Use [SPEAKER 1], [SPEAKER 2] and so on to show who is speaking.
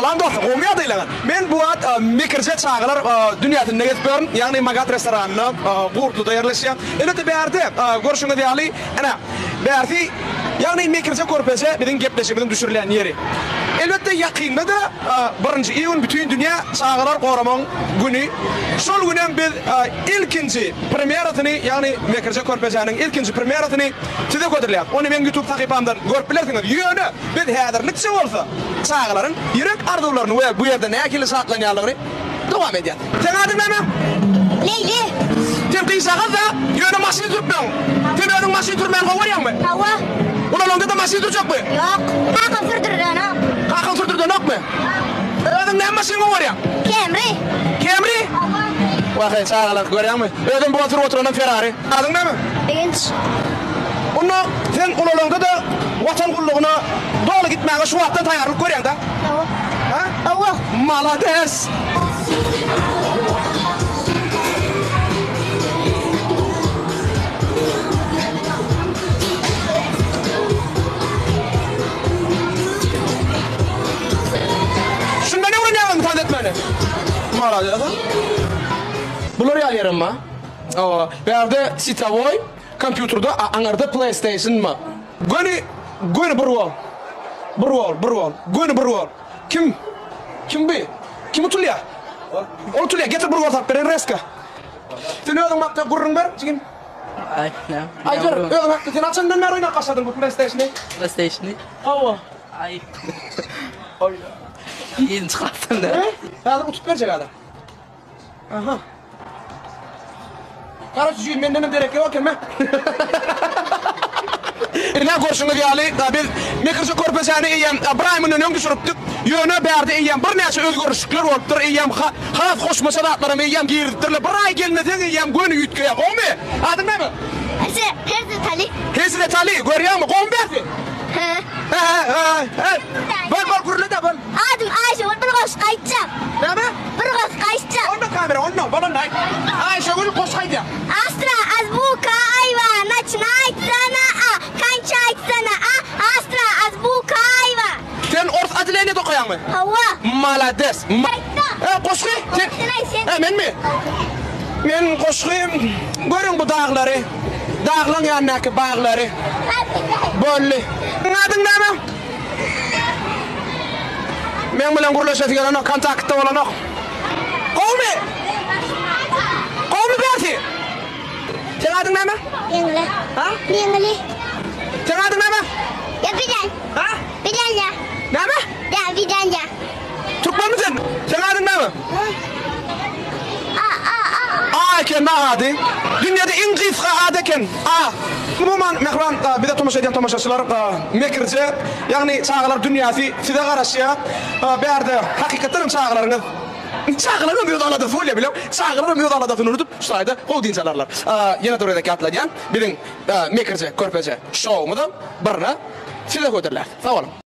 [SPEAKER 1] Sağlam dost, qo'mya deyilgan. Men bu at mikirje çağılar dünyada neget börn, yani magat restoranını qurtlu tayarlaşyan. Elbette berde görüşüňe diýali, ana berdi yani mikirje körpeze bilen gepleşigini düşürülen yeri. Elbette ýakynda da 1-nji iýun bütün dünýä çağılar goraman güni. Şol günen biz ilkinji premieratyny, yani mikirje körpezeniň ilkinji premieratyny size götürilýär. Onu men YouTube takypamdan görüp bilersiňiz. Ýöne biz häzirlikçe bolsa çağılaryň ýürek arzuwlaryny we bu ýerde näkili saklanýarlygyny dowam edýär. Sen adın näme?
[SPEAKER 2] Leyli.
[SPEAKER 1] Sen kıysağa da ýöne maşyn sürtmäň. Sen özüň maşyn sürmäň gowarýarmy?
[SPEAKER 2] Hawa.
[SPEAKER 1] Ulalongda da maşyn sürjekmi?
[SPEAKER 2] Yok. Kakın sürdürden ok.
[SPEAKER 1] Kakın sürdürden okmy? Özüň näme maşyn gowarýar?
[SPEAKER 2] Camry.
[SPEAKER 1] Camry? Wahey çağılar görýärmi? Özüň bu oturan Ferrari. Adyň näme?
[SPEAKER 2] Birinç.
[SPEAKER 1] Onu sen ulalongda da watan gullugyna dogly gitmäge şu wagtdan taýýarlyk görýän da.
[SPEAKER 2] Hawa.
[SPEAKER 1] Ha?
[SPEAKER 2] Hawa.
[SPEAKER 1] Malades. Şunda ne uğraşıyorsun tanıt beni? Malades. Bunları yalıyorum ma. Berde Sitavoy, kompüterda, anarda PlayStation ma. Gönü burwal. Gönü burwal. Kim bi? Kim utulya? O utulya getir burwal tak beren reska. Sen özüň makta gurrun ber, çigin. Ay gör, özüň makta sen açandan mer oyna qaşadın bu PlayStation'ı.
[SPEAKER 3] PlayStation'ı?
[SPEAKER 1] Hawa.
[SPEAKER 3] Ay. Oy. Yeni çıkarttın da.
[SPEAKER 1] Hazır utup berjek adam. Aha. Kara çüçüğün menden derek yok emme. İlla görüşüňe diýali, biz mikirje körpezäni eýem Ibrahimyň öňüne düşüripdik. Ýöne berde eýem bir näçe özgörüşlikler bolupdyr. Eýem has hoş masalatlarym eýem girdipdirler. Bir ay gelmeden eýem göni ýütkeýär. Gomy? Adyň näme?
[SPEAKER 2] Hezret Ali.
[SPEAKER 1] Hezret Ali, görýärmi? Gomy berdi? Bak gurule da bak.
[SPEAKER 2] Adım Ayşe, bir qoş qaytjak.
[SPEAKER 1] Näme?
[SPEAKER 2] Bir qoş qaytjak.
[SPEAKER 1] Onda kamera, onda bana näy. Ayşegül qoş gaýdy.
[SPEAKER 2] Astra azbuka ayva, начинается a. Kança aytsana a. Astra azbuka ayva.
[SPEAKER 1] Sen ors adilene tokaýarmy?
[SPEAKER 2] Hawa.
[SPEAKER 1] Malades. Qoşgy. Men mi? Men qoşgym. Görüň bu dağlary. Dağlaň ýanyňky baglary. Bolly. Adyň näme? Men bilen gurlaşýan kontaktda bolanok. Gomy? Gomy berdi? Sen adyň näme?
[SPEAKER 2] Yengli.
[SPEAKER 1] Ha?
[SPEAKER 2] Yengli.
[SPEAKER 1] Sen adyň näme?
[SPEAKER 2] Ya Bidan.
[SPEAKER 1] Ha?
[SPEAKER 2] Bidan ya.
[SPEAKER 1] Näme?
[SPEAKER 2] Ya Bidan ya.
[SPEAKER 1] Türkmenmi sen? Sen adyň näme? Ken ady. Dünyada en gysga ady eken. Umuman mehman bir de tomaşa eden tomaşaçylar mekirje, yani çağılar dünýasy size garaşýar. Berde hakykatdan çağılaryňyz çağılaryň bir dalada folya bilem. Çağılaryň bir dalada unutup şaýda howdin çalarlar. Ýene döredeki atlaýan bilen mekirje körpeje şowmyda birine size götürler. Sağ olun.